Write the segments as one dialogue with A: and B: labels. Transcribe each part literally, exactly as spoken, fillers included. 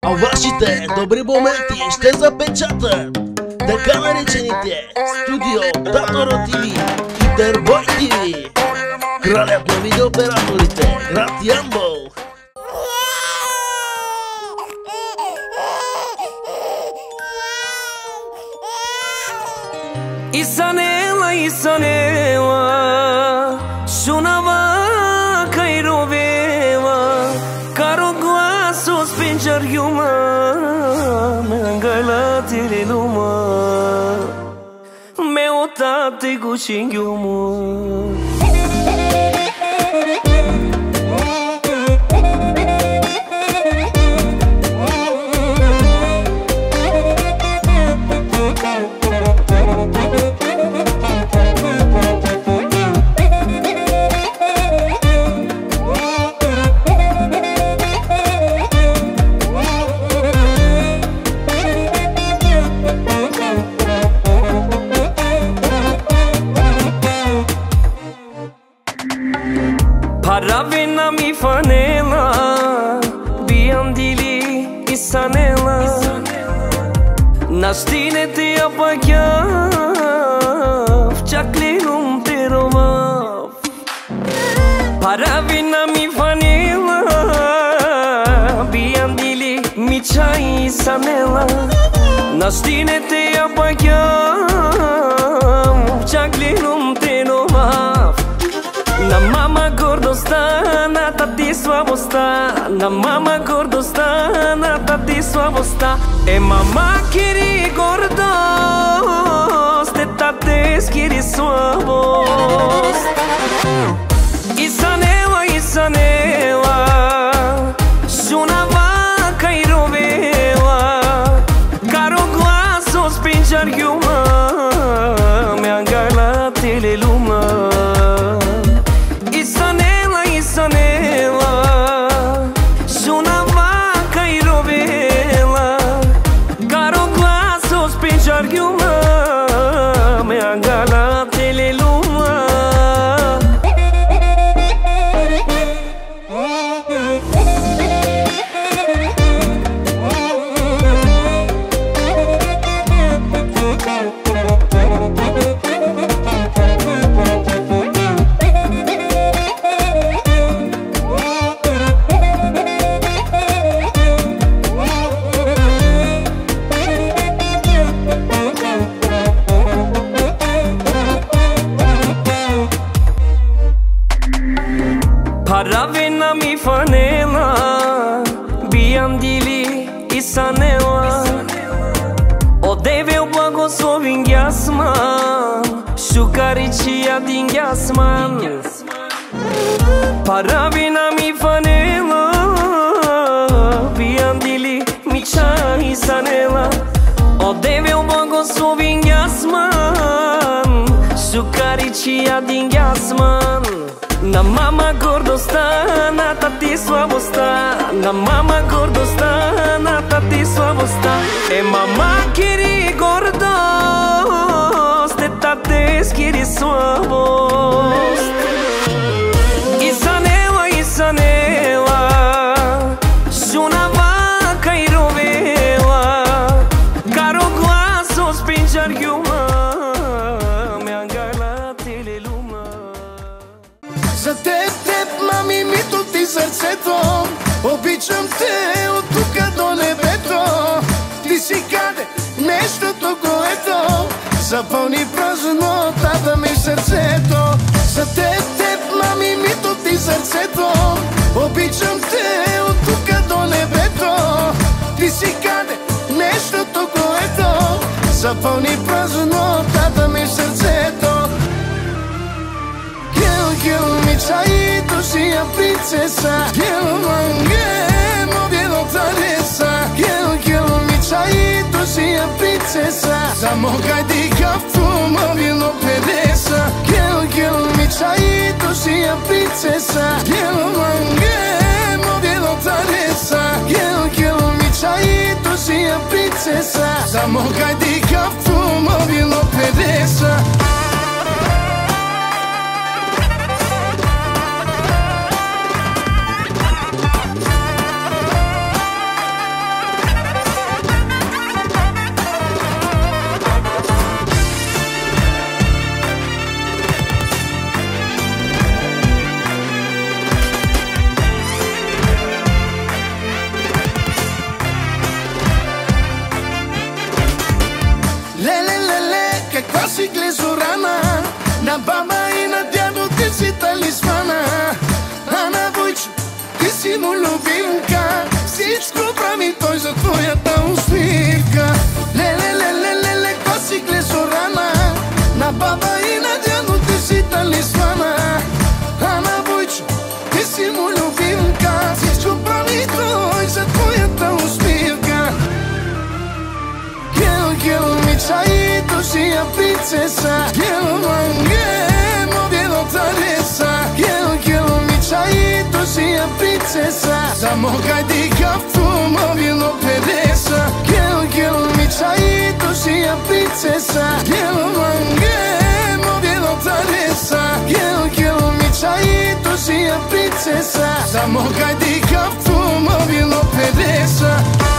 A: А вашите добри моменти ще запечатат така наречените Студио Таторо ТВ и Дърбой ТВ. Кралят на видеооператорите, град Ямбол.
B: Isanela, Isanela, suonava kai roveva, caro guasso spinger yuma, mangala tiri luma, me otate gushing yumu. Paravena mi fanela, biandili isanela, nastinete apagyav, chaklinum terovav. Paravena mi fanela, biandili mi chai isanela, nastinete apagyav, chaklinum terovav. Na mama gordosta, na tati slabosta, na mama gordosta, na tati slabosta. E mama kiri gordost, e tate skiri slabost. Isanela, Isanela, sunava kai rovela, caro glaso spinger yuma, me-angala teleluma. Isanela, Isanela, sunava kai rovela, caro glaso spinger yuma, me-angala teleluma. Paravena mi fanela, biandili isanela, odeve o blagoslovin jasman, šukarićija din jasman. Paravena mi fanela, biandili mi čaj isanela, odeve o blagoslovin jasman, šukarićija din jasman. Na mama gordosta, na tati slabosta, na mama gordosta, na tati slabosta. E mama kiri gordost, e tate skiri slabost. Isanela, Isanela, sunava kai rovela, caro glaso spinger yuma, me-angala teleluma.
C: За теб, теб, мами, ми тоти сърцето. Обичам те от тука до небето. Ти си каде нещото, което запълни празнотата ми в сърцето. За теб, теб, мами, ми тоти сърцето. Обичам те от тука до небето. Ти си каде нещото, което запълни празнотата ми в сърцето. Quiero mi chaito sea princesa, quiero mangue moviendo talesa. Quiero, quiero mi chaito sea princesa, zamoga di kaptu moviendo pereza. Quiero, quiero mi chaito sea princesa, quiero mangue moviendo talesa. Quiero, quiero mi chaito sea princesa, zamoga di kaptu moviendo pereza. си му любимка. Всичко прави той за твоята усмивка. Леле, леле, леле, коси клесорана, на баба и на дядо ти си талисмана. А на Войчо, ти си му любимка. Всичко прави той за твоята усмивка. Quiero, quiero mi chaito, sea princesa. Quiero mangue, moviendo talesa. Quiero, quiero mi chaito, sea princesa. Samo cadi captu, moviendo pereza. Quiero, quiero mi chaito, sea princesa. Quiero mangue, moviendo talesa. Quiero, quiero mi chaito, sea princesa. Samo cadi captu, moviendo pereza.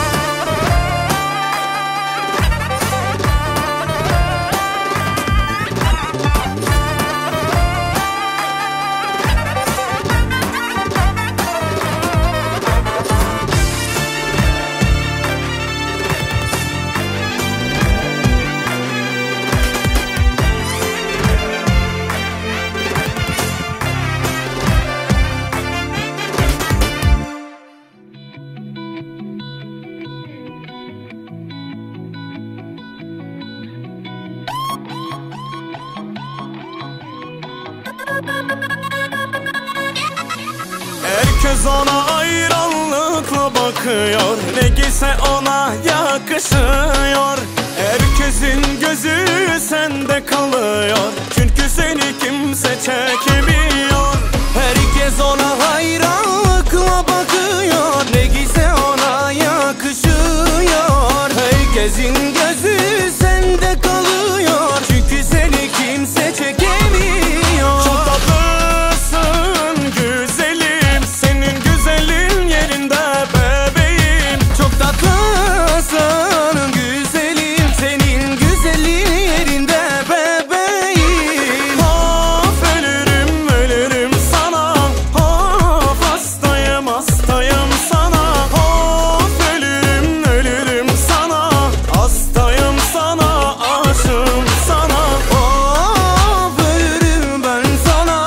B: Herkes ona hayranlıkla bakıyor, ne giyse ona yakışıyor. Herkesin gözü sende kalıyor, çünkü seni kimse çekemiyor. Herkes ona hayranlıkla bakıyor, ne giyse ona yakışıyor. Herkesin gözü sende kalıyor, çünkü seni kimse çekemiyor. Çok tatlısın güzelim, senin güzelin yerinde bebeğim. Çok tatlısın güzelim, senin güzelin yerinde bebeğim. Of ölürüm ölürüm sana, of hastayım hastayım sana. Of ölürüm ölürüm sana, hastayım sana, aşığım sana. Of ölürüm ben sana,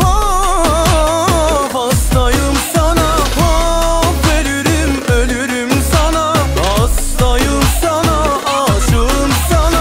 B: of hastayım sana. Of ölürüm ölürüm sana, hastayım sana, aşığım sana.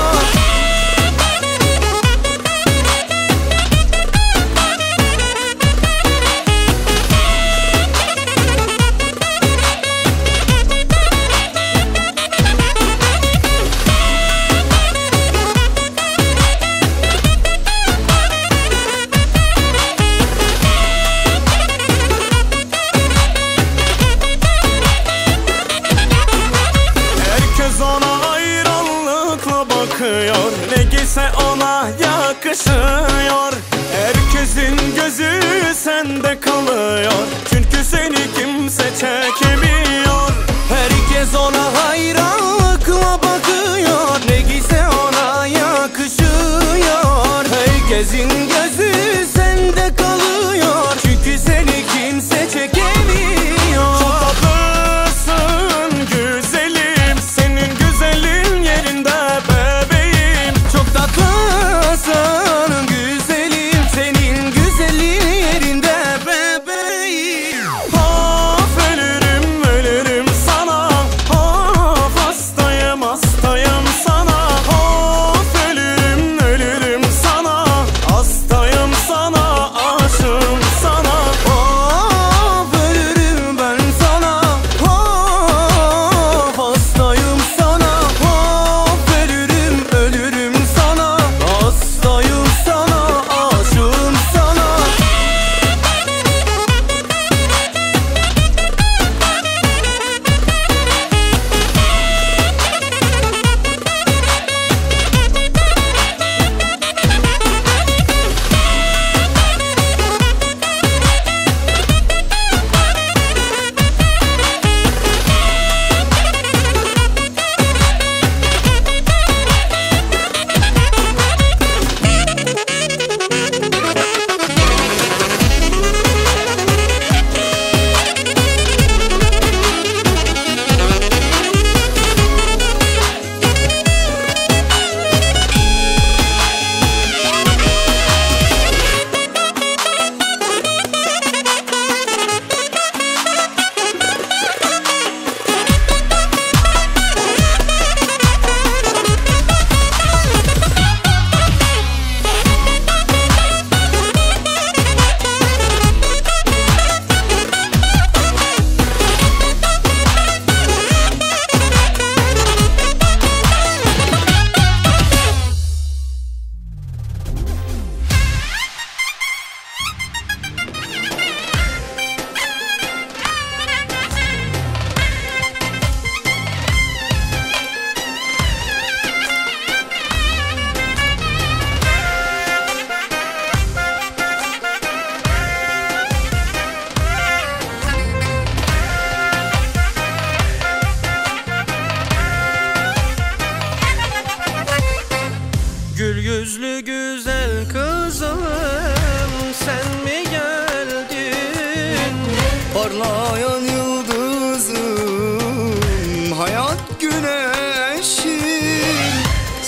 B: Herkes ona hayranlıkla bakıyor, ne giyse ona yakışıyor. Herkesin gözü sende kalıyor, çünkü seni kimse çekemiyor. Herkes ona hayranlıkla bakıyor, ne giyse ona yakışıyor. Herkesin gözü sende kalıyor, çünkü seni kimse çekemiyor. Çok tatlısın güzelim, senin güzelin yerinde bebeğim. Çok tatlısın güzelim, senin güzelin yerinde bebeğim. Of ölürüm ölürüm sana, of hastayım hastayım sana. Of ölürüm ölürüm sana, hastayım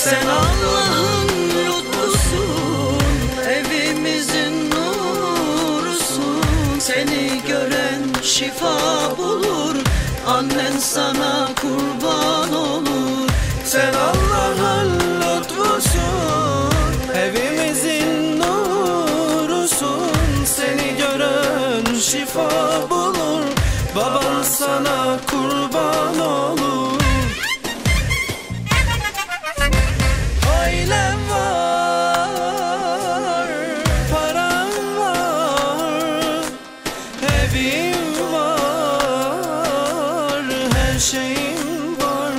D: Sen Allah'ın lütfusun, evimizin nurusun. Seni gören şifa bulur, annen sana kurban olur. Sen Allah'ın lütfusun, evimizin nurusun. Seni gören şifa bulur, baban sana kurban olur. Ailem var, param var, evim var, her şeyim var.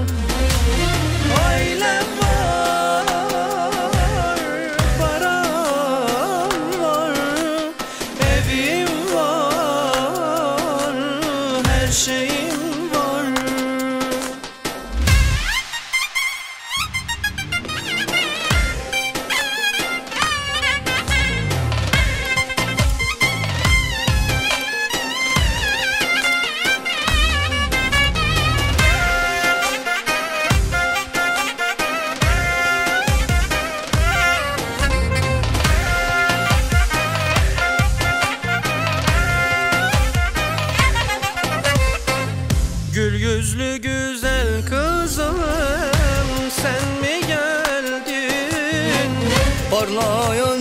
D: Ailem var, param var, evim var, her şeyim var. Gül yüzlü güzel kızım, sen mi geldin?
C: Parlayan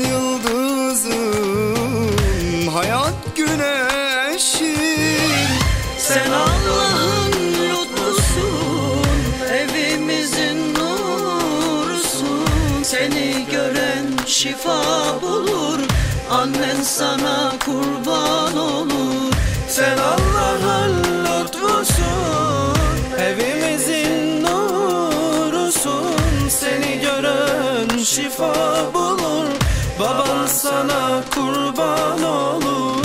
C: yıldızım, hayat güneşim.
D: Sen Allah'ın lütfusun, evimizin nurusun. Seni gören şifa bulur, annen sana kurban olur. Sen Allah'ın lütfusun, evimizin nurusun. Seni gören şifa bulur, baban sana kurban olur.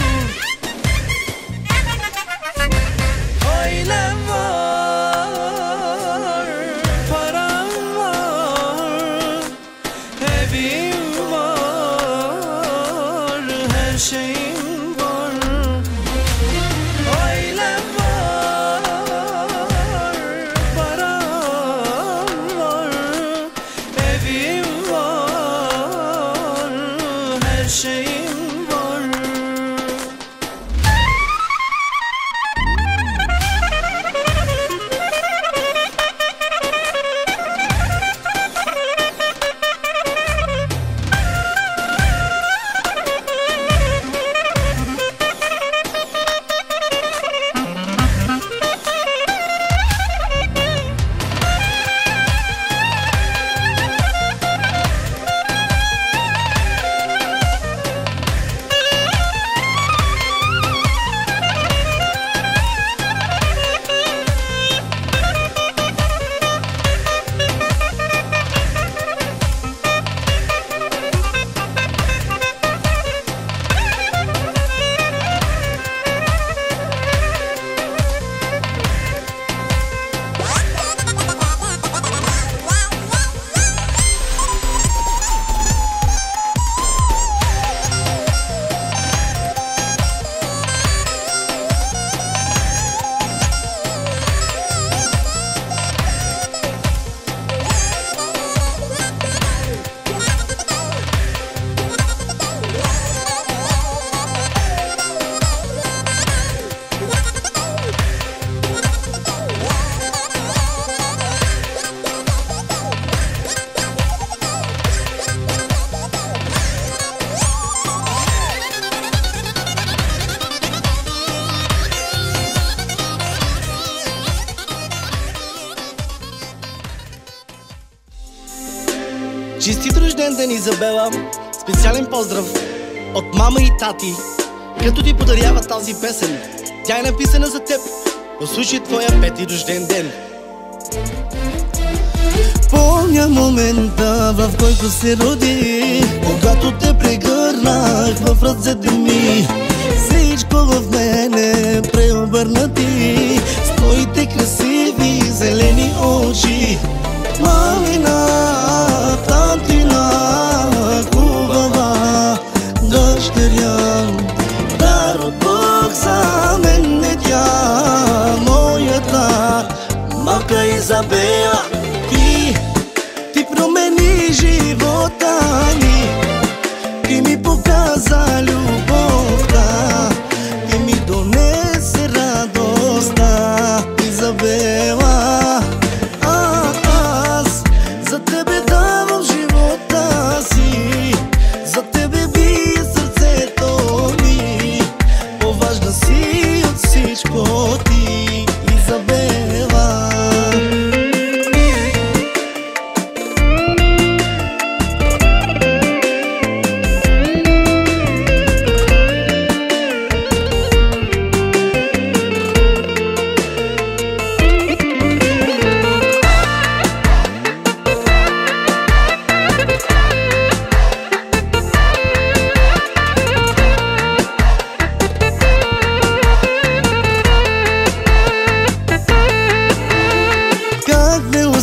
D: Ailem var, param var, evim var, her şeyim var. Ailem var, param var, evim var, her şeyim var.
C: Честит рожден ден, Изабела! Специален поздрав от мама и тати, като ти подарява тази песен. Тя е написана за теб. Послушай твоя пети рожден ден. Помня момента, в който се роди, когато те прегърнах в ръцете ми. Всичко в мене преобърнати, с твоите красиви зелени очи. Мамина, татина, хубава дъщеря, дар от Бог за мен е тя, моята малка Изабела. Ти, ти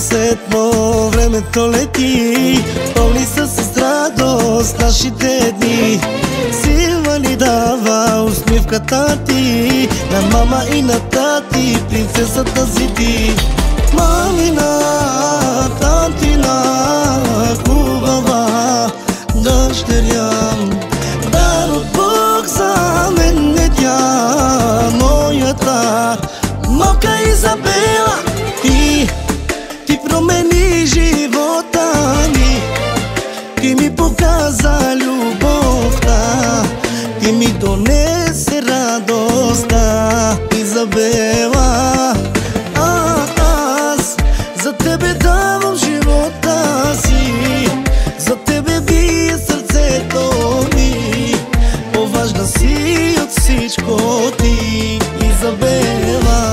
C: светло, времето лети, пълни са с радост нашите дни. Сила ни дава усмивката ти, на мама и на тати, принцесата си ти. Мамина, татина, хубава дъщеря, дар от Бог за мен е тя, моята малка Изабела. Ти, ти промени живота ми, ти ми показа любовта, ти ми донесе радостта, Изабела. А, аз за тебе давам живота си, за тебе бие сърцето ми, по-важна си от всичко ти, Изабела.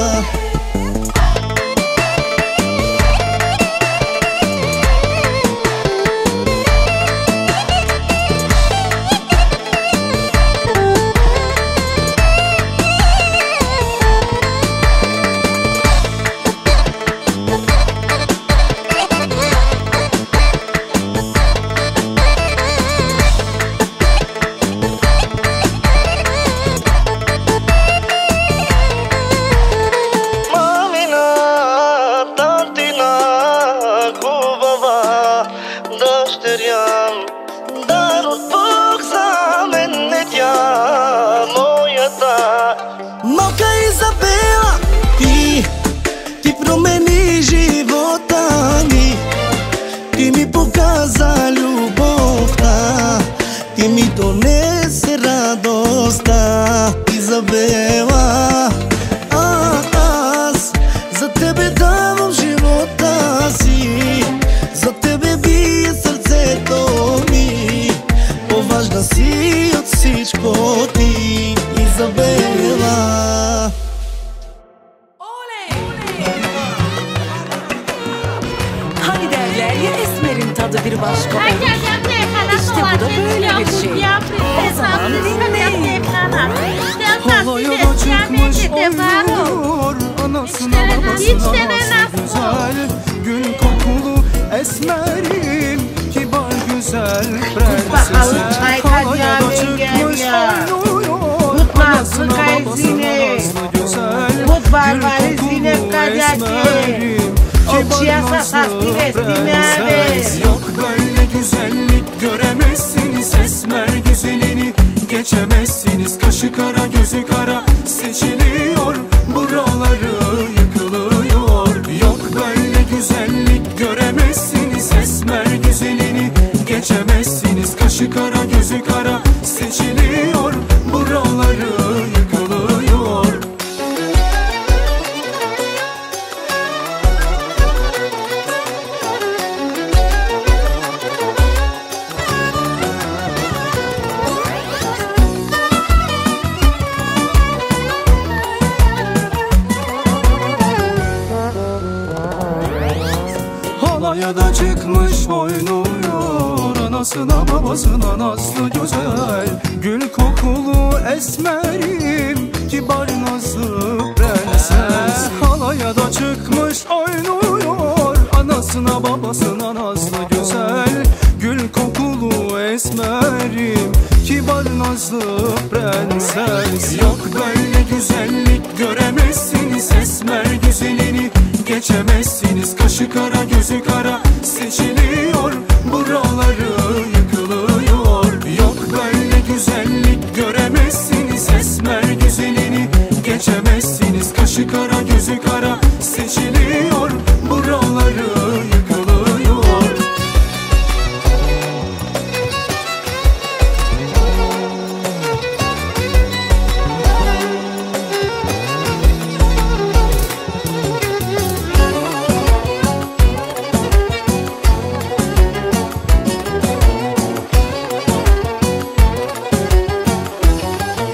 C: Дар от Бог за мен е тя, моята малка Изабела. Ти, ти промени живота ми, ти ми показа любовта, ти ми донесе радостта, Изабела. А, аз за тебе давам живота си, за тебе бие сърцето ми, по-важна си от всичко ти, Изабела.
E: Hani derler ya esmerin tadı bir başka olur. İşte bu da böyle bir şey. O zaman dinleyin.
B: Havaya da çıkmış oynuyor, anasına babasına nasıl güzel. Gül kokulu esmerim, kibar güzel prensesim. Havaya da çıkmış oynuyor, anasına babasına nasıl güzel. Gül kokulu esmerim, kibar nasıl prenses. Yok böyle güzellik göremezsiniz, esmer güzelini geçemezsiniz. Kaşı kara gözü kara seçiliyor, buraları yıkılıyor. Yok böyle güzellik göremezsiniz, esmer güzelini geçemezsiniz. Kaşı kara gözü kara seçiliyor, buraları yıkılıyor. Halaya da çıkmış oynuyor, anasına babasına nasıl güzel. Gül kokulu esmerim, kibar nazlı prenses. Halaya da çıkmış oynuyor, anasına babasına nasıl güzel. Gül kokulu esmerim, kibar nazlı prenses. Yok böyle güzellik göremezsiniz, esmer güzelini geçemezsiniz. Kaşı kara gözü kara seçiliyor, buraları yıkılıyor. Yok böyle güzellik göremezsiniz, esmer güzelini geçemezsiniz. Kaşı kara gözü kara seçiliyor, buraları yıkılıyor.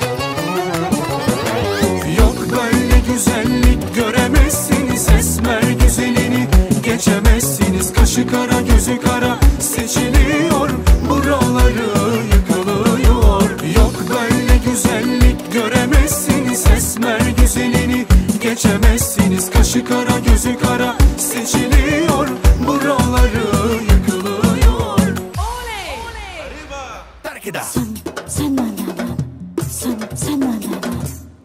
B: Yok böyle güzellik göremezsiniz, esmer yüzü kara seçiliyor, buraları yıkılıyor.
F: Sen, sen na na na, sen, sen na na na.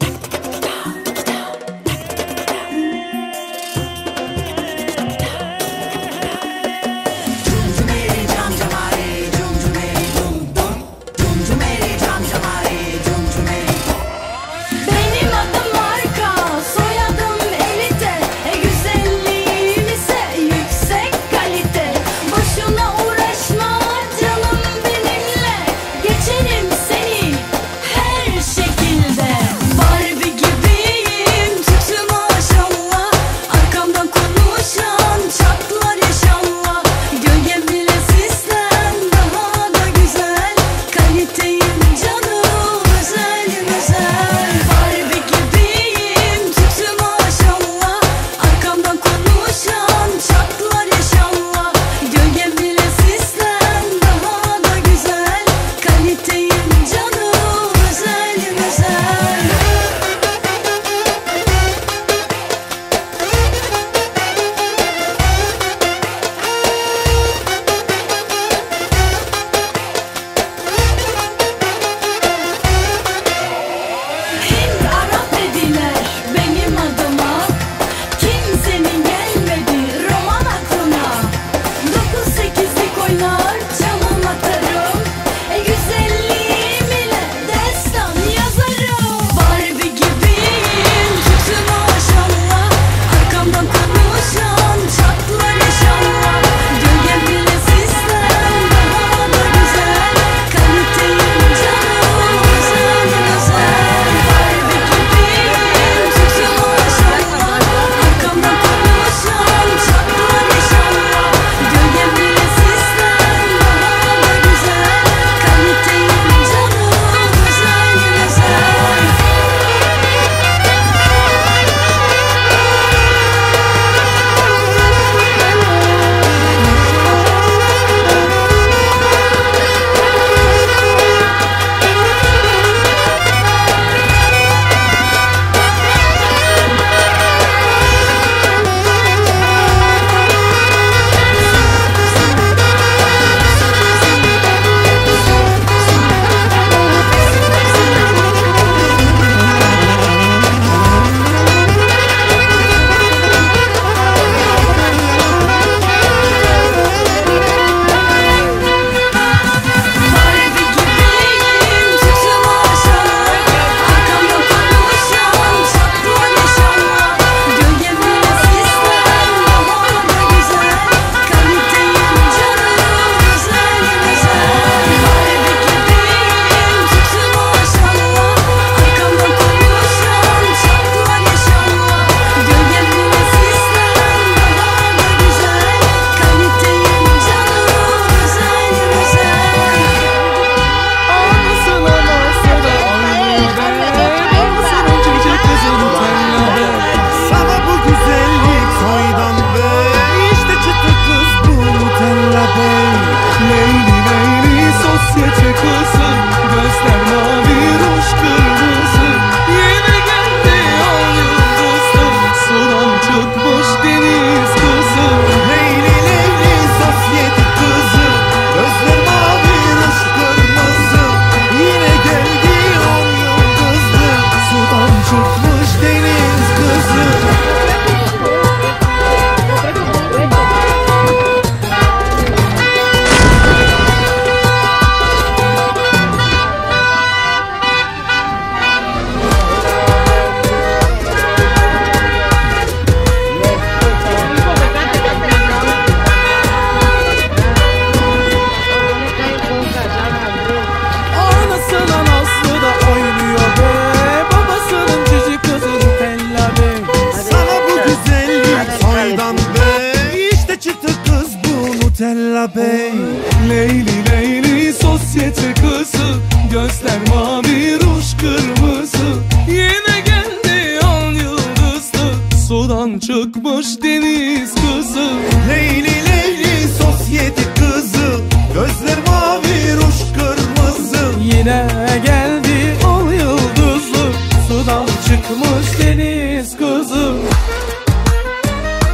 B: Nutella Bey. Leyli Leyli sosyete kızı, gözler mavi ruj kırmızı. Yine geldi on yıldızlı, sudan çıkmış deniz kızı. Leyli Leyli sosyete kızı, gözler mavi ruj kırmızı. Yine geldi on yıldızlı, sudan çıkmış deniz kızı.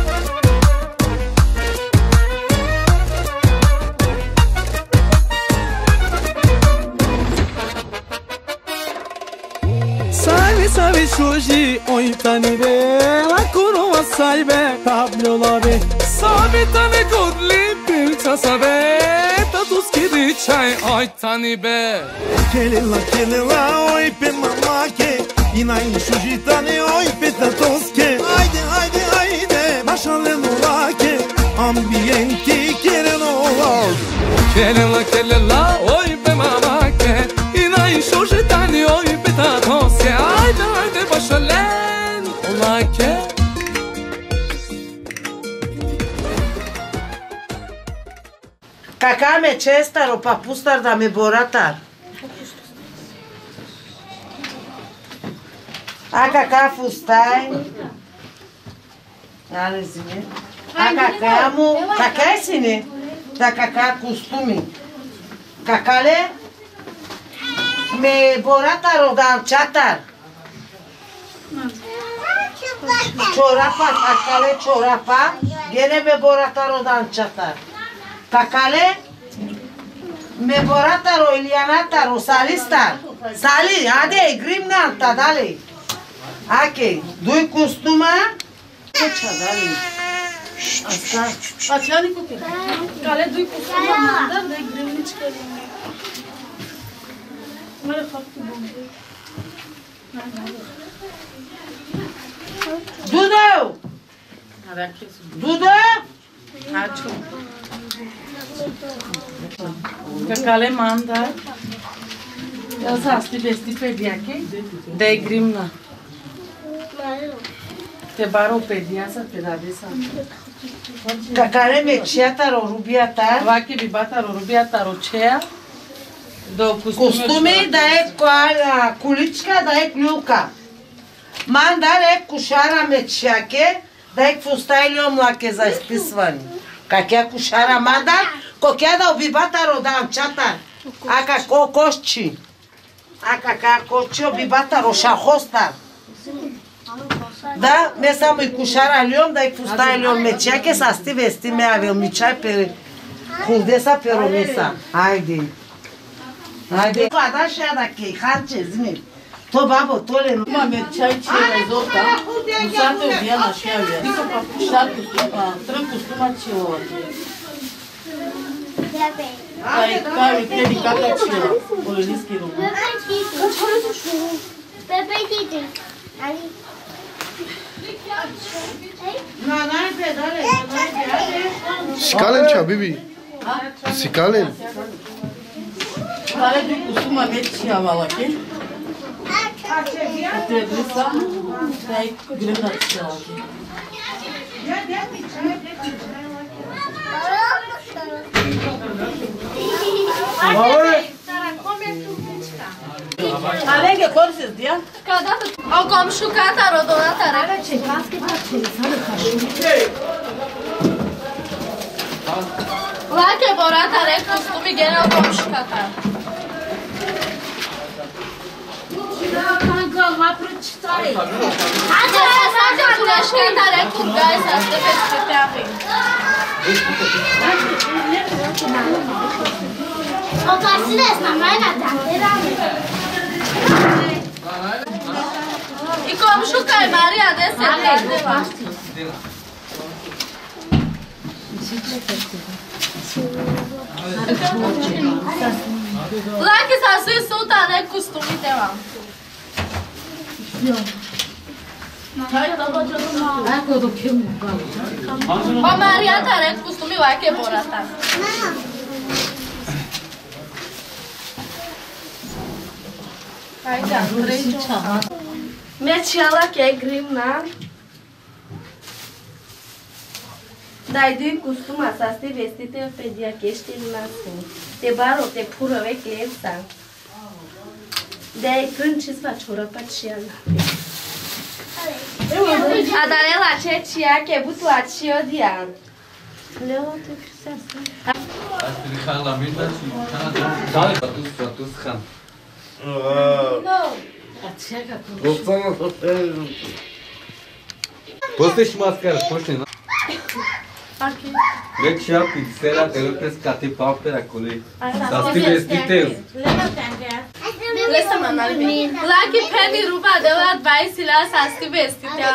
B: Ki oitani be la kuru asai be tablola be sabitane godli pilçasa be tatus kiri çay oitani be
C: Kelila kelila oi pe mamake Inai shujitane oi pe tatoske Haydi haydi haydi başale nolake Ambienti keren olar
B: Kelila kelila oi pe mamake Inai shujitane oi pe tatoske Haydi haydi başale nolake
G: Кака ме честаро, па пустар да ме боратар. А кака фустай? Але зиме. А кака му, кака е сине? Да кака костуми. Кака ле? Ме боратар одан чатар. Чорапа, кака ле чорапа? Гене ме боратар одан чатар. Какале ме боратаро Илианатаро салистар. Сали, аде гримнанта дали. Аке, дуй костума. Ча дали. Аста.
H: Ачани коке. Кале дуй костума мандar да гримничка. Маре хапти бомбе.
G: Дудо. Дудо.
H: Ачо. Какале манда. Я састи вести педиаке. Да гримна. Те баро педиаса те дадеса.
G: Какале ме чиатаро рубиатар.
H: Ваке бибатаро рубиатаро чеа. До
G: костуми да е куличка, да е клюка. Мандар е кушара мечаке, да е фустайлио млаке за изписване. Какя кушара мандар, кокя да обибата родан чатар. А како кошчи. А кака кошчи обибата рошахостар. Да, не само и кушара лиом, да е фустайлио мечаке, са сти вести ме авел мичай пере хулдеса перонеса. Айде. Айде. Клада шада кей, ханче, зми. То бабо, то ле...
H: Имаме чай, че е резорта. Усате обия на шевия. Дико па пушар костума, трън костума чилова. Ай, кави, кеди, кака чила. Полениски рума.
I: Бебе, диди. Али.
G: На най-бе, дале, на най-бе, айде.
J: Sikalen ča, bibi? Sikalen?
H: Kale duj kostuma mečija valake. Te dresa, daj grimna čilake. Alege, korsiz diya?
I: O komşu katar, o donatar. Lake boratar, e kostumi gene o komşu katar. Hadi sadece güneş katar, e kurgay saslı festival yapayım. O karşı da esnamaya katar. I komşu kaj Marija deset radila. Lake sasvim sultan, e kostumi devam. O Marija tare kostumi lake borata. Ajde, Andrejča. Mečjala ke grimna. Dai costuma să stai vestite pe diachește nasu. Te baro, te pură veche esta. Dai când ce faci o răpăcială. Adarela ce cia che butu acio dia. Leo te fisasa.
K: Astăzi Khan la minda și Khan dale patus patus Khan.
H: No. Acia ca tu.
K: Gostava. Postești mascara, postești.
H: Aqui.
K: Vec și api, sera te lupes ca te papera colei. Să stii vestite.
I: Leva-te, Andrea. Lesa manali. Laki peni ruba delat vai sila sasti vesti te.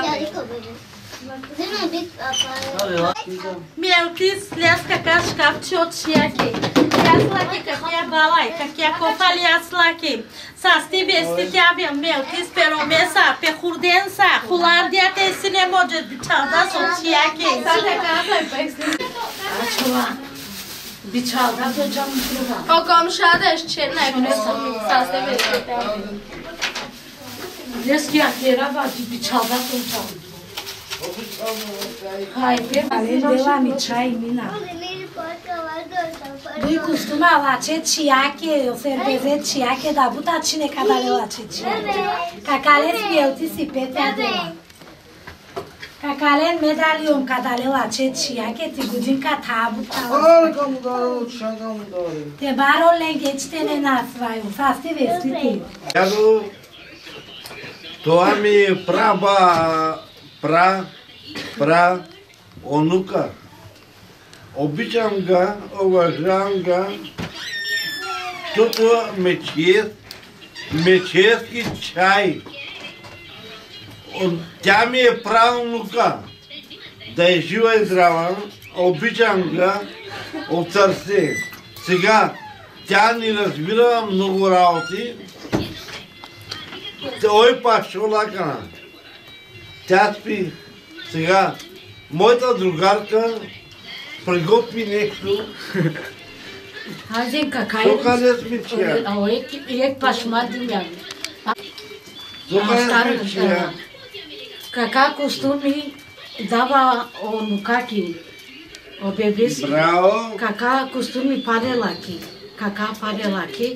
L: Мелкис, ляска кашкав чотшияки. Яслаки какия балай, какия кофали яслаки. Састи вести тявя мелкис перомеса, пехурденса, хулардия те си не може бичалда сочияки.
I: Сате каза и пексли.
H: Ачова. Бичалда до джам трува.
I: Оком шадеш чена и преса састи вести тявя.
H: Лески ахера вади бичалда до джам. Hai, pe de la micai mina. Dui costuma la ce ciache, o ferbeze ciache, da buta cine cadale la ce ciache. Cacale spielti si pete adela. Cacale medalium cadale la ce ciache, ti gudin ca tabuta. Te baro lengeți te nenasvaju, sasti vestiti.
M: Ядо, това ми е праба, пра, пра, онука. Обичам ga, уважавам ga, защото ме чест, ме чести чай. Тя ми е правнука. Да е жива и здрава, обичам ga от сърце. Сега, тя ни разбира много работи. Той пашо лакана. Тя спи. Сега, моята другарка приготви нещо.
H: Азин какай?
M: Сока не смичия.
H: А ек ек пашмати мя.
M: Сока не смичия.
H: Кака костуми дава онукаки. Обебеси.
M: Браво.
H: Кака костуми парелаки. Кака парелаки.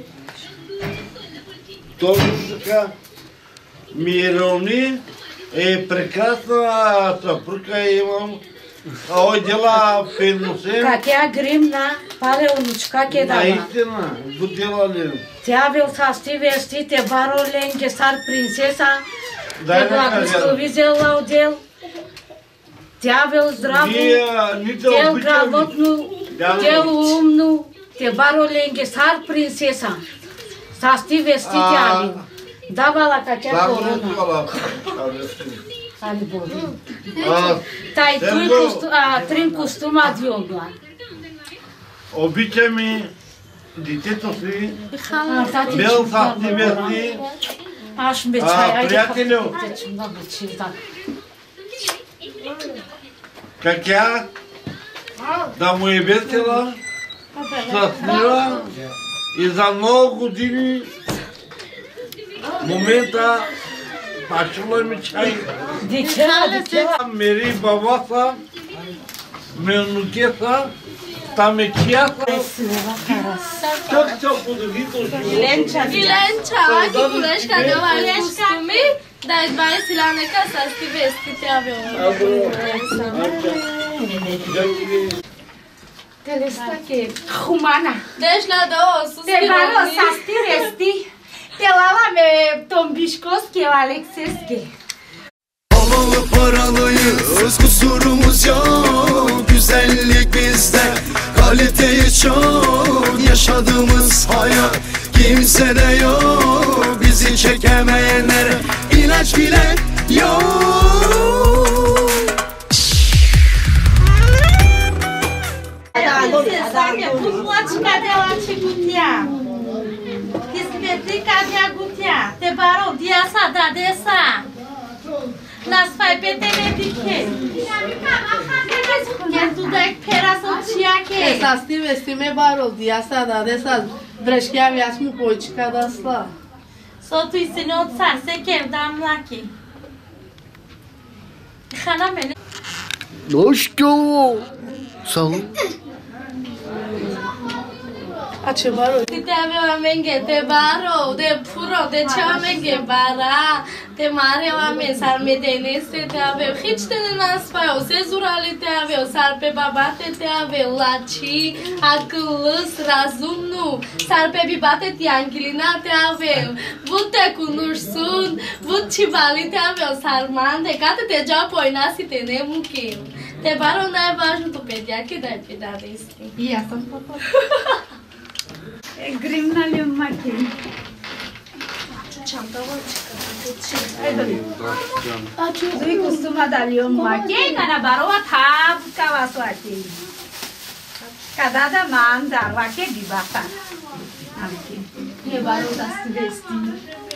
M: Точно така. Мирони е прекрасна съпруга имам. Ой, дела пеносен.
H: Какя гримна паре онучка ке дава.
M: Наистина, го делали.
H: Тя бил састи вести, те баро ленге стар принцеса.
M: Дай
H: Те благослови зела отдел. Тя бил здраво. Тел грамотно. Тел умно. Те баро ленге стар принцеса. Састи вести тя бил. Давала какя корона. Али Боже. Taj трин костума диогла.
M: Обича ми детето си, бел састи вести.
H: Аз ме чай.
M: Приятелю, какя да му е весела, щастлива и за много години момента пачала ми чай. Мери бабаса, менукеса, тамечията. Как се подобито?
I: Иленча, лаки колешка дела костуми, да едва си ланека састи вести тяве.
H: Телестаке хумана.
I: Дешла до суски.
H: Те бало састи вести. Telala me tombişkoski Alexeski.
C: Havalı paralıyız, kusurumuz yok. Güzellik bizde, kaliteyi çok. Yaşadığımız hayat kimsede yok. Bizi çekemeyenlere ilaç bile yok.
L: Cadê a gutia? Te barou dia sa da dessa. Nas fai pete me pique. Que tu dai pera sotia que.
N: Essas tive stime barou dia sa da dessa. Breșchea viaț mu poičica da sla.
L: So tu isine od sa se ker dam laki. Khana mene.
J: Noșco. Sau.
N: Ce baro?
I: Te aveva menge, te baro, te puro, te ceva menge bara, te mare oameni, s-ar medeneste, te aveau hici te nenasfaiau, sezurali te aveau, s-ar pe babate te aveau, laci, acâlâs, razumnu, s-ar pe bibate te anghilina te aveau, vute cu nursun, vut cibali te aveau, s-ar mande, cate te geapoi nasi te nemuchim. Te baro n-ai vajut tu pe dia, che dai pe da resti.
N: Ia să-mi papa.
H: Grimna le maki.
I: Чам давай чика.
H: Зуй кустума далиом маке кана барова таб кавасвати. Кадада ман дарваке бибафа. Амки.
I: Не баро дасти вести.